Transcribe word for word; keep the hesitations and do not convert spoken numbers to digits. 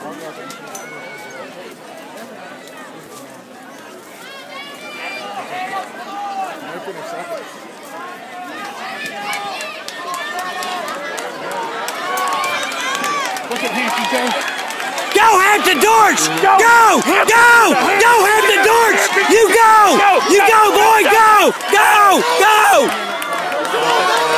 Go, Hampton Dorks! Go! Go! Go! Go, Hampton Dorks! You go! You go, boy! Go! Go! Go!